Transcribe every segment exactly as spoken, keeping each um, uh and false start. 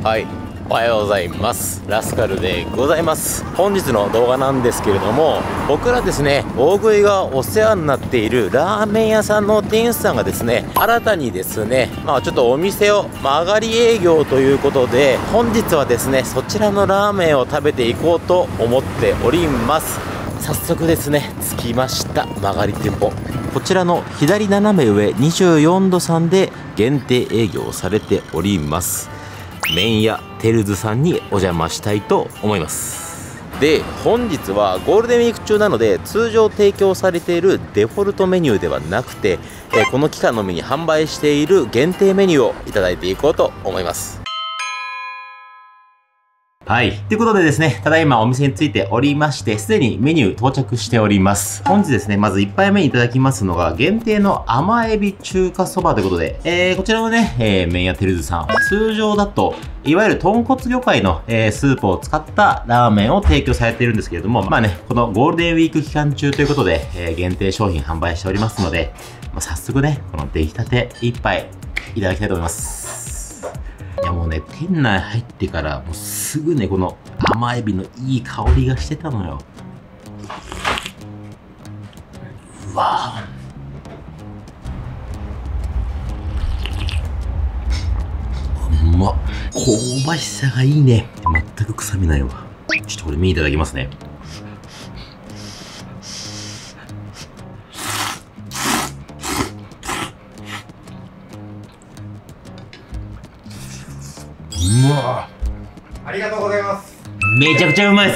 はい、おはようございます。ラスカルでございます。本日の動画なんですけれども、僕らですね、大食いがお世話になっているラーメン屋さんの店主さんがですね、新たにですね、まあちょっとお店を曲がり営業ということで、本日はですね、そちらのラーメンを食べていこうと思っております。早速ですね、着きました。曲がり店舗。こちらの左斜め上にじゅうよんどさんで限定営業されております。麺屋テルズさんにお邪魔したいと思います。で、本日はゴールデンウィーク中なので、通常提供されているデフォルトメニューではなくて、えこの期間のみに販売している限定メニューをいただいていこうと思います。はい。ということでですね、ただいまお店に着いておりまして、すでにメニュー到着しております。本日ですね、まずいっぱいめにいただきますのが、限定の甘エビ中華そばということで、えー、こちらのね、えー、麺屋テルズさん、通常だと、いわゆる豚骨魚介の、えー、スープを使ったラーメンを提供されているんですけれども、まあね、このゴールデンウィーク期間中ということで、えー、限定商品販売しておりますので、まあ、早速ね、この出来たて一杯いただきたいと思います。いやもうね、店内入ってからもうすぐね、この甘エビのいい香りがしてたのよ。うわぁ、うまっ。香ばしさがいいね。全く臭みないわ。ちょっとこれ見いただきますね。うわありがとうございます。 めちゃくちゃうまいです。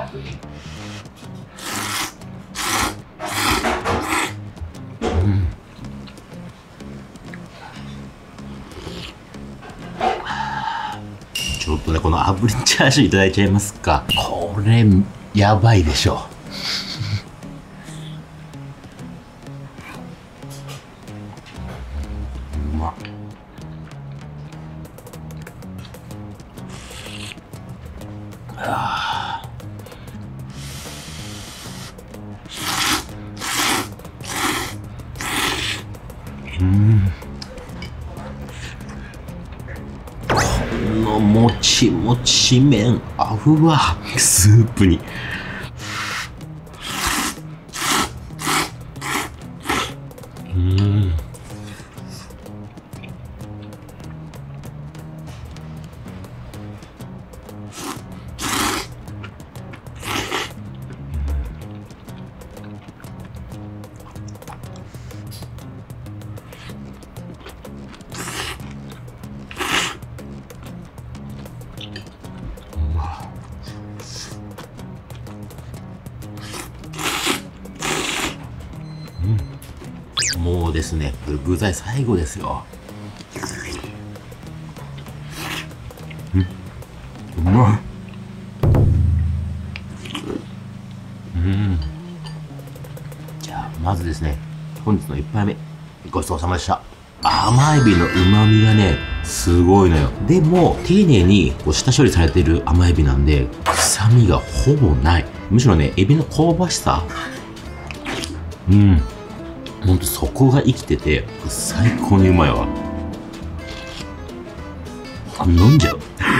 うん、ちょっとね、この炙りチャーシューいただいちゃいますか。これやばいでしょ。うまっ。あー、うん、このもちもち麺合うわ、スープに。うん、もうですね、これ具材最後ですよ。うん、うまい。うん。じゃあまずですね、本日のいっぱいめごちそうさまでした。甘エビの旨味がね、すごいのよ。でも丁寧にこう下処理されている甘エビなんで、臭みがほぼない。むしろね、エビの香ばしさ、うん、ほんとそこが生きてて最高にうまいわ。あ、飲んじゃう。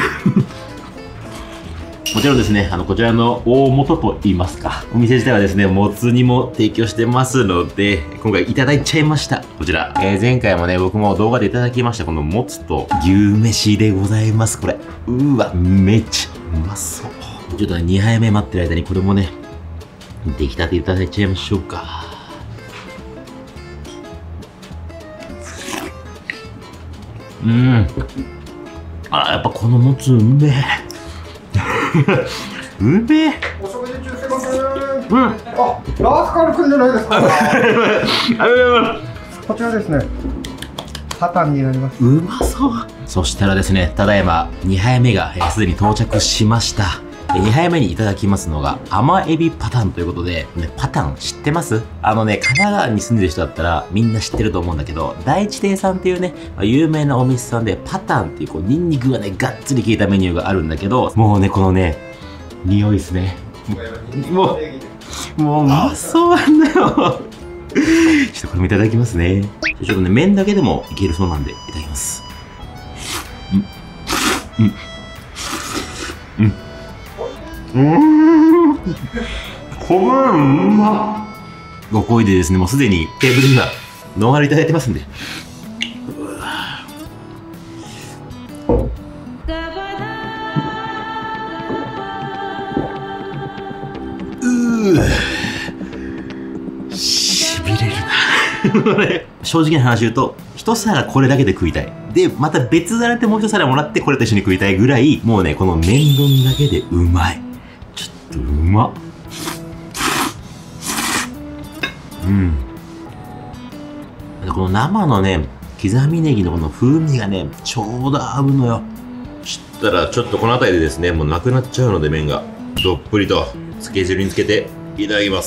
もちろんですね、あのこちらの大元といいますか、お店自体はですね、もつ煮も提供してますので、今回いただいちゃいました。こちら、えー、前回もね、僕も動画でいただきましたこのもつと牛飯でございます。これうーわ、めっちゃうまそう。ちょっとね、にはいめ待ってる間にこれもね、出来たていただいちゃいましょうか。うん。あ、やっぱこのもつうめえ。うめえ。 お食事中すいません。うん。 あ、 ラスカルくんじゃないですか。こちらですね。パタンになります。 うまそう。そしたらですね、ただいまにはいめがすでに到着しました。にはいめにいただきますのが甘エビパタンということで、ね、パタン知ってます？あのね、神奈川に住んでる人だったらみんな知ってると思うんだけど、第一亭さんっていうね、まあ、有名なお店さんでパタンっていうこうニンニクがね、がっつり効いたメニューがあるんだけど、もうね、このね、匂いですね。もう、もううまそうなんだよ。ちょっとこれもいただきますね。ちょっとね、麺だけでもいけるそうなんで、いただきます。うん。 うんうんこれうまっ。ご好意でですね、もうすでにテーブルにはノンアルいただいてますんで。うーしびれるな正直な話言うと、一皿これだけで食いたい。で、また別皿でもう一皿もらってこれと一緒に食いたいぐらい、もうね、この麺丼だけでうまい。ちょっとうまっ。うん。この生のね、刻みネギのこの風味がね、ちょうど合うのよ。そしたら、ちょっとこの辺りでですね、もうなくなっちゃうので麺が、どっぷりとつけ汁につけていただきます。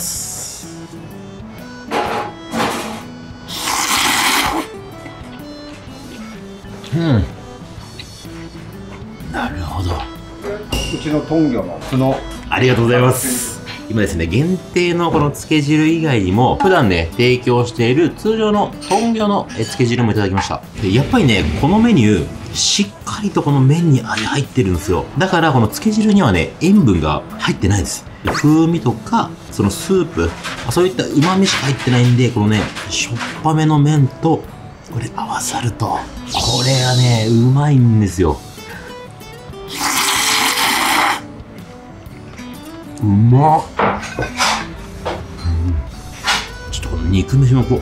うん。なるほど。 うちの豚魚の角。 ありがとうございます。今ですね、限定のこのつけ汁以外にも、普段ね、提供している通常の豚魚のつけ汁もいただきました。で、やっぱりね、このメニュー、しっかりとこの麺に味入ってるんですよ。だから、このつけ汁にはね、塩分が入ってないです。風味とか、そのスープ、そういった旨味しか入ってないんで、このね、しょっぱめの麺と、これ合わさると、これがね、うまいんですよ。うまっ、うん、ちょっとこの肉飯もこ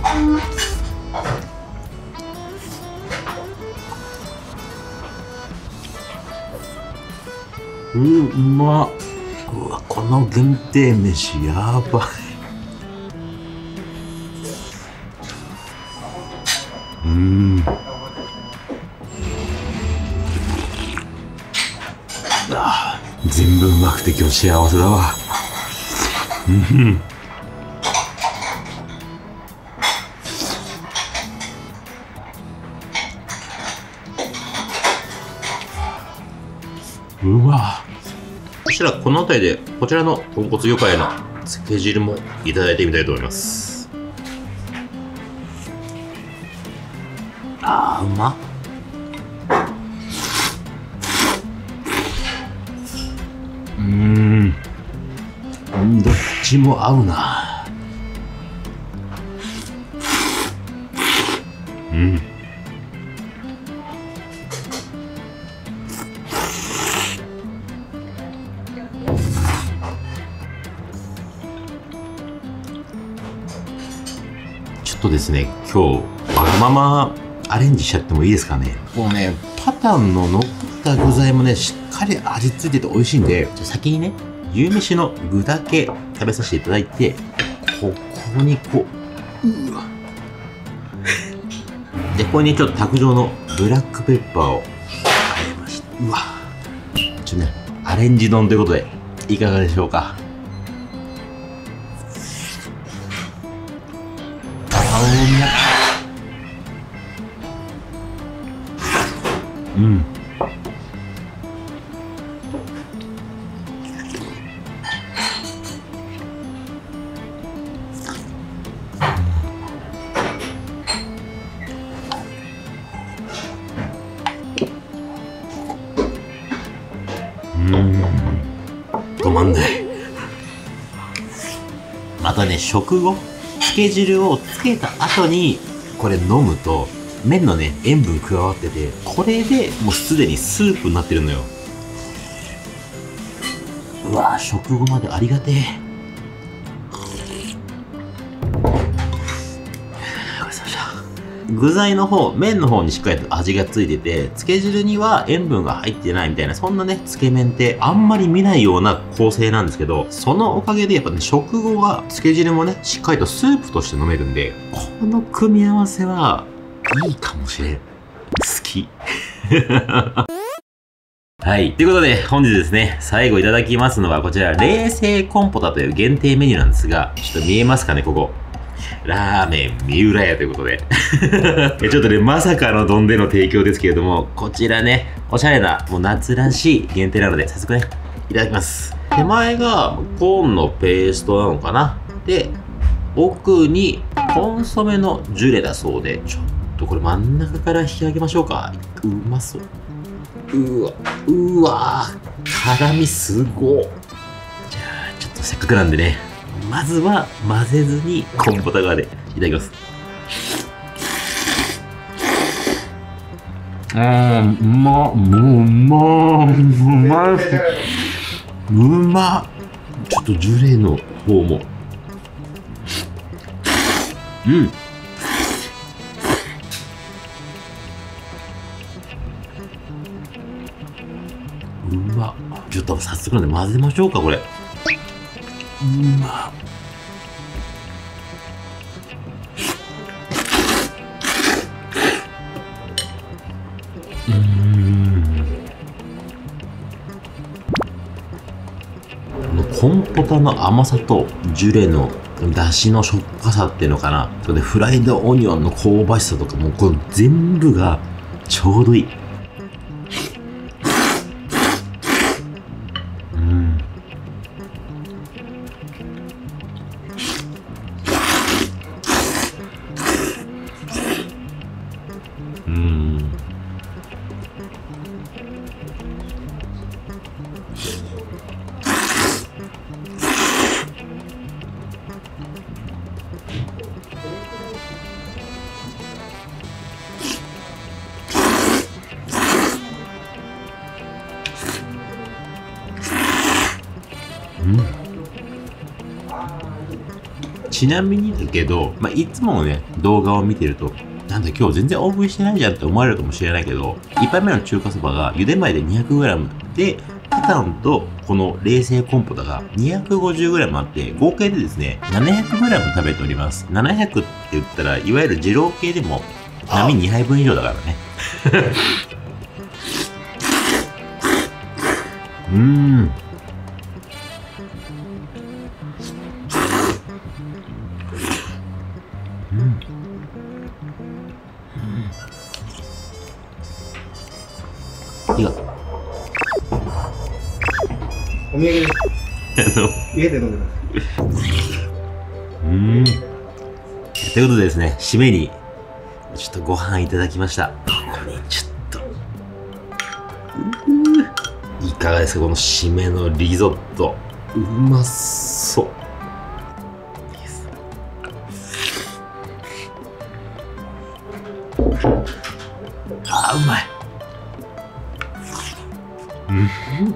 う、うん、うまっ。うわ、この限定飯やばい。うん、あー、全部うまくて今日幸せだわ。うん、うわ。そしたらこの辺りでこちらの豚骨魚介のつけ汁もいただいてみたいと思います。あー、うまっ。うーん、どっちも合うな。うん、ちょっとですね、今日わがままアレンジしちゃってもいいですかね。もうね、パタンの残った具材もね、しっかり味付いてて美味しいんで、じゃ先にね、牛めしの具だけ食べさせていただいて、ここにこう、うわで、ここにちょっと卓上のブラックペッパーをあえました。うわちょっとね、アレンジ丼ということで、いかがでしょうか。うん。うん。止まんない。またね、食後、つけ汁をつけた後にこれ飲むと麺のね塩分加わってて、これでもうすでにスープになってるのよ。うわー、食後までありがてえ。具材の方、麺の方にしっかりと味がついてて、つけ汁には塩分が入ってないみたいな、そんなね、つけ麺ってあんまり見ないような構成なんですけど、そのおかげでやっぱね、食後はつけ汁もね、しっかりとスープとして飲めるんで、この組み合わせはいいかもしれん。好き。はい。ということで、本日ですね、最後いただきますのはこちら、冷製コンポタという限定メニューなんですが、ちょっと見えますかね、ここ。ラーメン三浦屋ということでちょっとね、まさかの丼での提供ですけれども、こちらね、おしゃれな、もう夏らしい限定なので、早速ね、いただきます。手前がコーンのペーストなのかな。で、奥にコンソメのジュレだそうで、ちょっとこれ真ん中から引き上げましょうか。うまそう。 うわ、うわ辛みすごっ。じゃあ、ちょっとせっかくなんでね、まずは混ぜずにコンポタ側でいただきます。あー、うまっ、もううまー、うまい。うまっ。ちょっとジュレの方も。うん。うまっ。ちょっと早速なんで混ぜましょうか、これ。うまっ。うーん。このコンポタの甘さとジュレのだしのしょっぱさっていうのかな。それでフライドオニオンの香ばしさとかもうこれ全部がちょうどいい。うん。うん。うん、ちなみにだけど、まあ、いつものね、動画を見てると、なんだ今日全然大食いしてないじゃんって思われるかもしれないけど、いっぱいめの中華そばが茹で前で にひゃくグラム で、パタンとこの冷製コンポタが にひゃくごじゅうグラム あって、合計でですね、ななひゃくグラム 食べております。ななひゃくって言ったら、いわゆる二郎系でも、並にはいぶん以上だからね。うーん。うん。いや。 お土産です。家で飲んでます。 うん。ということでですね、締めに、ちょっとご飯いただきました。ここにちょっと。ういかがですか、この締めのリゾット。うまそう。あー、うまい。うん。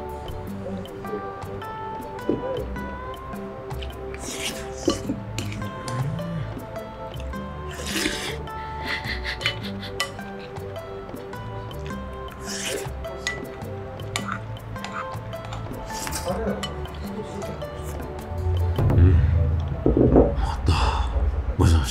うん。あった。ごちそうさまでした。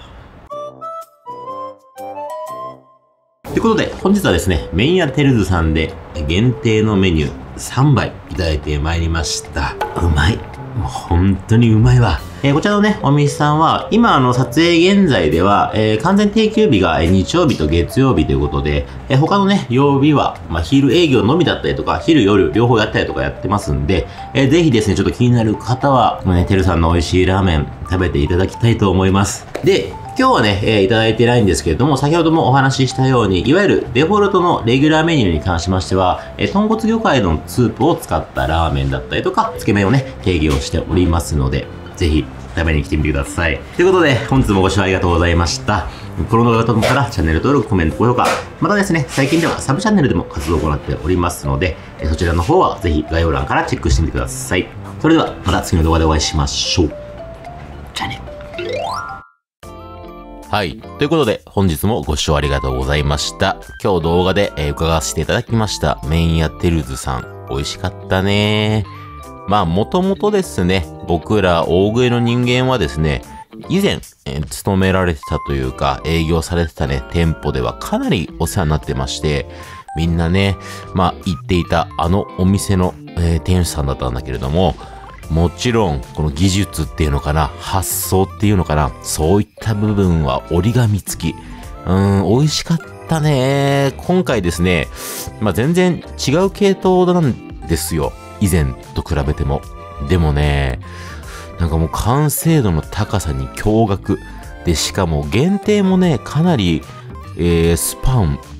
ということで、本日はですね、麺屋テルズさんで限定のメニューさんばいいただいてまいりました。うまい。もう本当にうまいわ。えー、こちらのね、お店さんは、今あの撮影現在では、えー、完全定休日が日曜日と月曜日ということで、えー、他のね、曜日は、まあ、昼営業のみだったりとか、昼夜両方やったりとかやってますんで、えー、ぜひですね、ちょっと気になる方は、ね、テルさんの美味しいラーメン食べていただきたいと思います。で、今日はね、えー、いただいてないんですけれども、先ほどもお話ししたように、いわゆるデフォルトのレギュラーメニューに関しましては、えー、豚骨魚介のスープを使ったラーメンだったりとか、つけ麺をね、提供しておりますので、ぜひ食べに来てみてください。ということで、本日もご視聴ありがとうございました。この動画が届いたら、チャンネル登録、コメント、高評価、またですね、最近ではサブチャンネルでも活動を行っておりますので、そちらの方はぜひ概要欄からチェックしてみてください。それでは、また次の動画でお会いしましょう。じゃあね。はい。ということで、本日もご視聴ありがとうございました。今日動画で、えー、伺わせていただきました、麺屋テルズさん。美味しかったね。まあ、もともとですね、僕ら大食いの人間はですね、以前、えー、勤められてたというか、営業されてたね、店舗ではかなりお世話になってまして、みんなね、まあ、行っていたあのお店の、えー、店主さんだったんだけれども、もちろん、この技術っていうのかな、発想っていうのかな、そういった部分は折り紙付き。うーん、美味しかったね。今回ですね、まあ、全然違う系統なんですよ。以前と比べても。でもね、なんかもう完成度の高さに驚愕。で、しかも限定もね、かなり、えー、スパン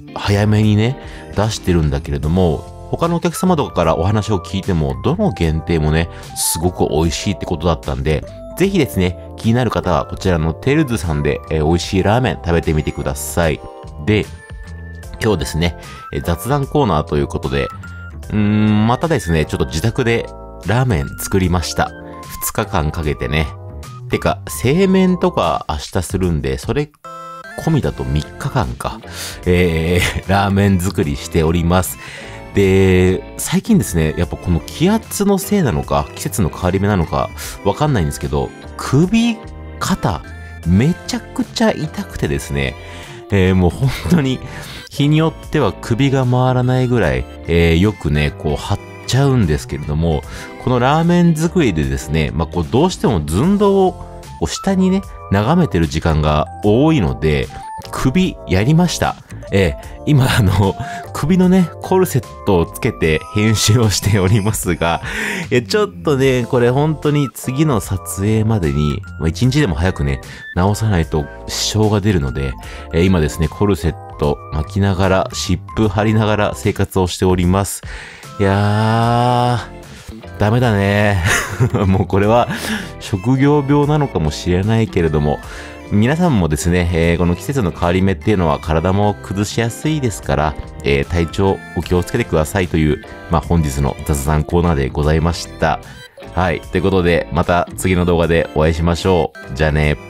早めにね、出してるんだけれども、他のお客様とかからお話を聞いても、どの限定もね、すごく美味しいってことだったんで、ぜひですね、気になる方はこちらのテルズさんで、えー、美味しいラーメン食べてみてください。で、今日ですね、えー、雑談コーナーということで、うーん、またですね、ちょっと自宅でラーメン作りました。ふつかかんかけてね。てか、製麺とか明日するんで、それ込みだとみっかかんか、えー、ラーメン作りしております。で、最近ですね、やっぱこの気圧のせいなのか、季節の変わり目なのか、わかんないんですけど、首、肩、めちゃくちゃ痛くてですね、えー、もう本当に、日によっては首が回らないぐらい、えー、よくね、こう張っちゃうんですけれども、このラーメン作りでですね、まあ、こうどうしても寸胴をこう下にね、眺めてる時間が多いので、首やりました。えー、今あの、首のね、コルセットをつけて編集をしておりますが、えちょっとね、これ本当に次の撮影までに、まあ、一日でも早くね、直さないと支障が出るので、えー、今ですね、コルセット巻きながら、湿布貼りながら生活をしております。いやー、ダメだね。もうこれは職業病なのかもしれないけれども、皆さんもですね、えー、この季節の変わり目っていうのは体も崩しやすいですから、えー、体調お気をつけてくださいという、まあ、本日の雑談コーナーでございました。はい。ということで、また次の動画でお会いしましょう。じゃあね。